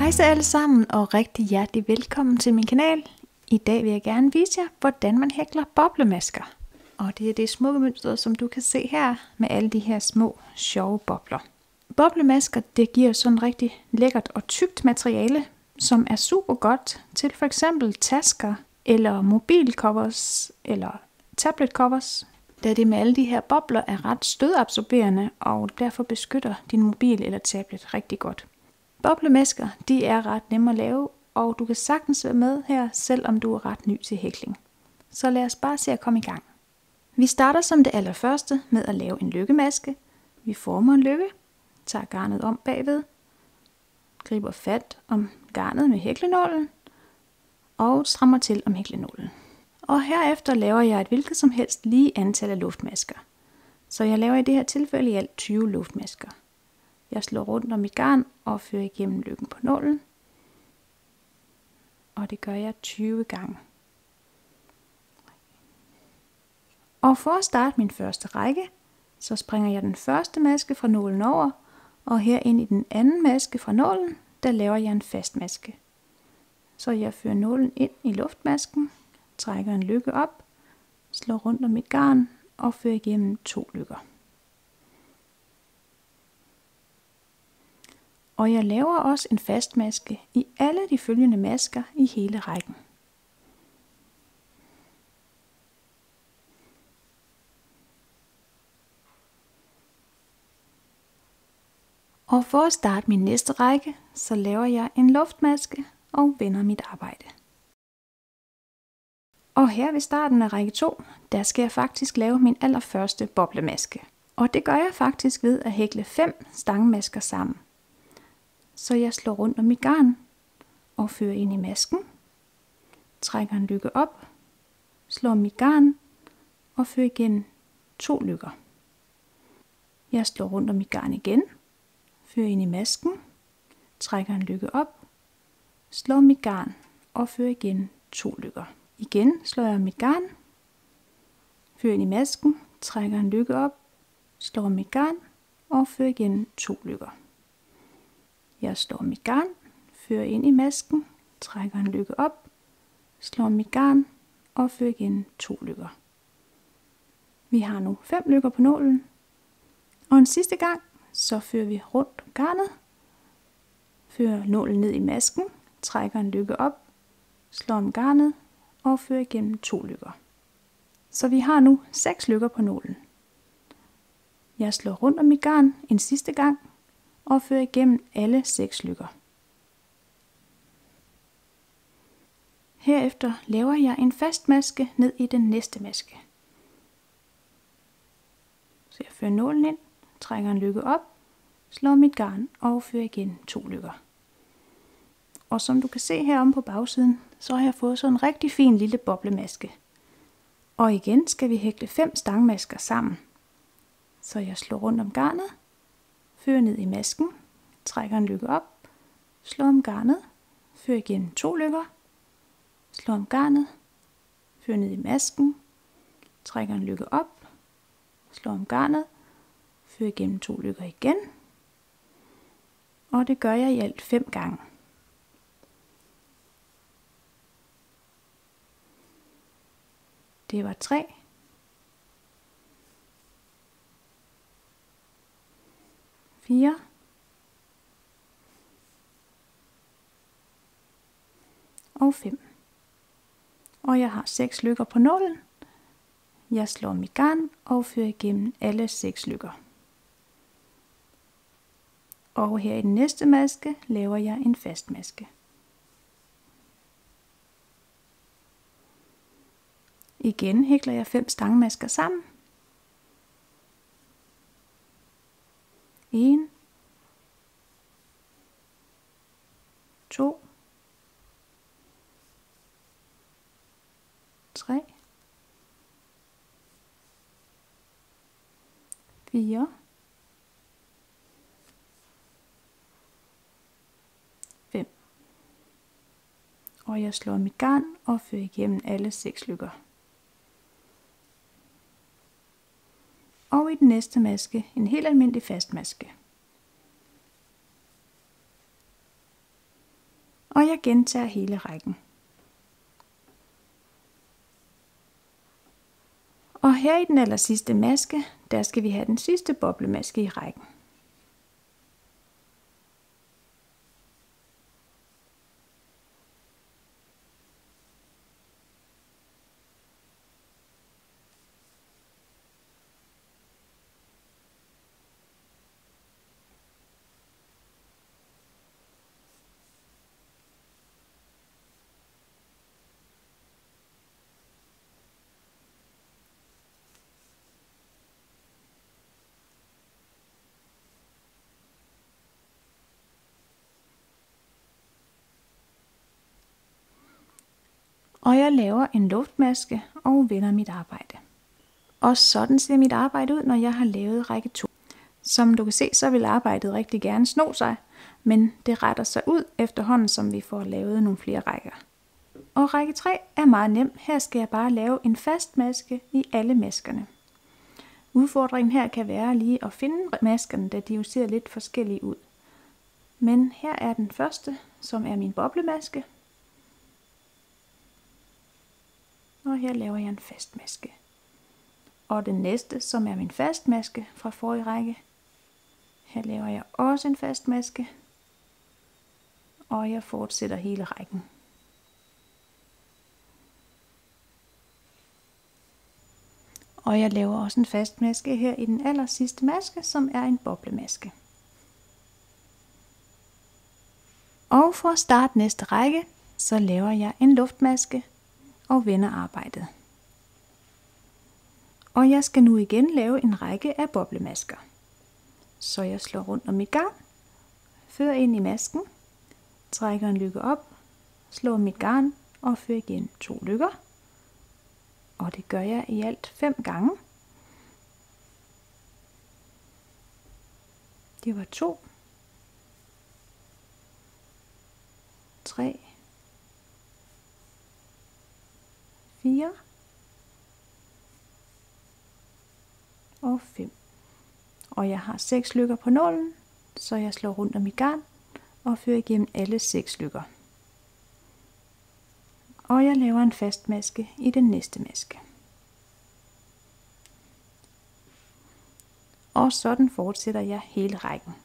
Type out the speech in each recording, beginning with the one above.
Hej så alle sammen og rigtig hjertelig velkommen til min kanal. I dag vil jeg gerne vise jer, hvordan man hækler boblemasker. Og det er det smukke mønster, som du kan se her med alle de her små sjove bobler. Boblemasker, det giver sådan rigtig lækkert og tykt materiale, som er super godt til for eksempel tasker eller mobilcovers eller tabletcovers. Da det med alle de her bobler er ret stødabsorberende og derfor beskytter din mobil eller tablet rigtig godt. Boblemasker, de er ret nemme at lave, og du kan sagtens være med her, selvom du er ret ny til hækling. Så lad os bare se at komme i gang. Vi starter som det allerførste med at lave en lykkemaske. Vi former en lykke, tager garnet om bagved, griber fat om garnet med hæklenålen og strammer til om hæklenålen. Og herefter laver jeg et hvilket som helst lige antal af luftmasker. Så jeg laver i det her tilfælde i alt 20 luftmasker. Jeg slår rundt om mit garn og fører igennem lykken på nålen. Og det gør jeg 20 gange. Og for at starte min første række, så springer jeg den første maske fra nålen over, og her ind i den anden maske fra nålen, der laver jeg en fast maske. Så jeg fører nålen ind i luftmasken, trækker en lykke op, slår rundt om mit garn og fører igennem 2 lykker. Og jeg laver også en fast maske i alle de følgende masker i hele rækken. Og for at starte min næste række, så laver jeg en luftmaske og vender mit arbejde. Og her ved starten af række 2, der skal jeg faktisk lave min allerførste boblemaske. Og det gør jeg faktisk ved at hækle 5 stangmasker sammen. Så jeg slår rundt om mit garn og fører ind i masken, trækker en lykke op, slår mit garn og fører igen 2 lykker. Jeg slår rundt om mit garn igen, fører ind i masken, trækker en lykke op, slår mit garn og fører igen 2 lykker. Igen slår jeg mit garn, fører ind i masken, trækker en lykke op, slår mit garn og fører igen 2 lykker. Jeg slår mit garn, fører ind i masken, trækker en lykke op, slår mit garn og fører igen 2 lykker. Vi har nu 5 lykker på nålen, og en sidste gang, så fører vi rundt om garnet, fører nålen ned i masken, trækker en lykke op, slår om garnet og fører igennem 2 lykker. Så vi har nu 6 lykker på nålen. Jeg slår rundt om mit garn en sidste gang, og fører igennem alle 6 lykker. Herefter laver jeg en fast maske ned i den næste maske. Så jeg fører nålen ind, trækker en lykke op, slår mit garn og fører igen 2 lykker. Og som du kan se heromme på bagsiden, så har jeg fået sådan en rigtig fin lille boblemaske. Og igen skal vi hækle 5 stangmasker sammen. Så jeg slår rundt om garnet, fører ned i masken, trækker en lykke op, slår om garnet, fører igen 2 lykker, slår om garnet, fører ned i masken, trækker en lykke op, slår om garnet, fører igennem 2 lykker igen, og det gør jeg i alt 5 gange. Det var 3, 4, 5. Og jeg har 6 lykker på nålen. Jeg slår mit garn og fører igennem alle 6 lykker. Og her i den næste maske laver jeg en fast maske. Igen hækler jeg 5 stangmasker sammen. 1, 2, 3, 4, 5. Og jeg slår mit garn og fører igennem alle 6 lykker. Og i den næste maske en helt almindelig fast maske. Og jeg gentager hele rækken. Og her i den aller sidste maske, der skal vi have den sidste boblemaske i rækken. Og jeg laver en luftmaske og vender mit arbejde. Og sådan ser mit arbejde ud, når jeg har lavet række 2. Som du kan se, så vil arbejdet rigtig gerne sno sig, men det retter sig ud efterhånden, som vi får lavet nogle flere rækker. Og række 3 er meget nem. Her skal jeg bare lave en fast maske i alle maskerne. Udfordringen her kan være lige at finde maskerne, da de jo ser lidt forskellige ud. Men her er den første, som er min boblemaske. Og her laver jeg en fast maske. Og den næste, som er min fast maske fra forrige række. Her laver jeg også en fast maske. Og jeg fortsætter hele rækken. Og jeg laver også en fast maske her i den aller sidste maske, som er en boblemaske. Og for at starte næste række, så laver jeg en luftmaske og vender arbejdet. Og jeg skal nu igen lave en række af boblemasker. Så jeg slår rundt om mit garn, fører ind i masken, trækker en lykke op, slår mit garn og fører igen 2 lykker. Og det gør jeg i alt 5 gange. Det var 2, 3, 4 og 5. Og jeg har 6 lykker på nålen, så jeg slår rundt om mit garn og fører igennem alle 6 lykker. Og jeg laver en fast maske i den næste maske. Og sådan fortsætter jeg hele rækken.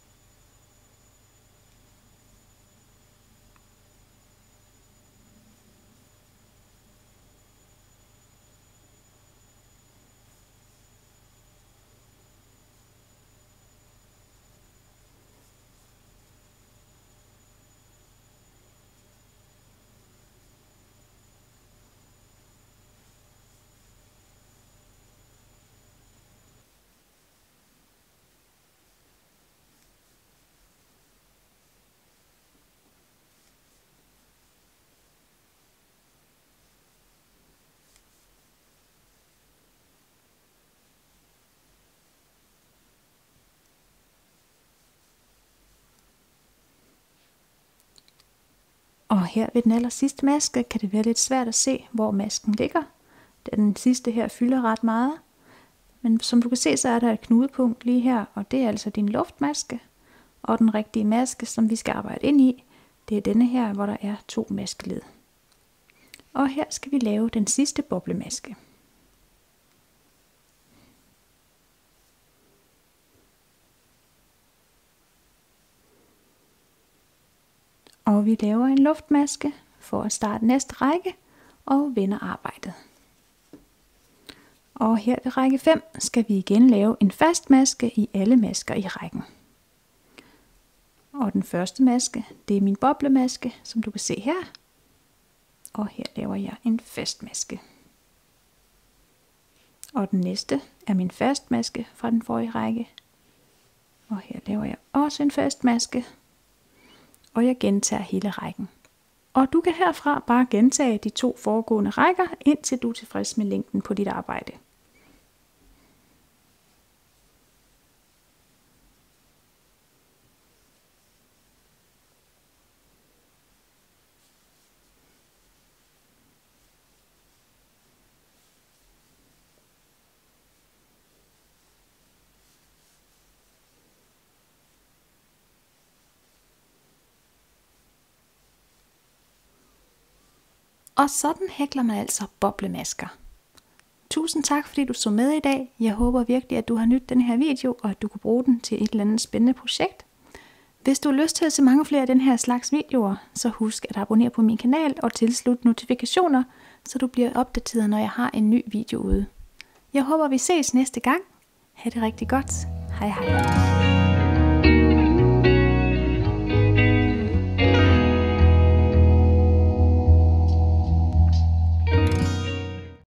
Og her ved den aller sidste maske kan det være lidt svært at se, hvor masken ligger. Den sidste her fylder ret meget. Men som du kan se, så er der et knudepunkt lige her, og det er altså din luftmaske. Og den rigtige maske, som vi skal arbejde ind i, det er denne her, hvor der er 2 maskeled. Og her skal vi lave den sidste boblemaske. Og vi laver en luftmaske for at starte næste række og vender arbejdet. Og her ved række 5 skal vi igen lave en fast maske i alle masker i rækken. Og den første maske, det er min boblemaske, som du kan se her. Og her laver jeg en fast maske. Og den næste er min fast maske fra den forrige række. Og her laver jeg også en fast maske. Og jeg gentager hele rækken. Og du kan herfra bare gentage de 2 foregående rækker, indtil du er tilfreds med længden på dit arbejde. Og sådan hækler man altså boblemasker. Tusind tak fordi du så med i dag. Jeg håber virkelig at du har nydt den her video, og at du kunne bruge den til et eller andet spændende projekt. Hvis du har lyst til at se mange flere af den her slags videoer, så husk at abonnere på min kanal og tilslut notifikationer, så du bliver opdateret når jeg har en ny video ude. Jeg håber vi ses næste gang. Ha' det rigtig godt. Hej hej.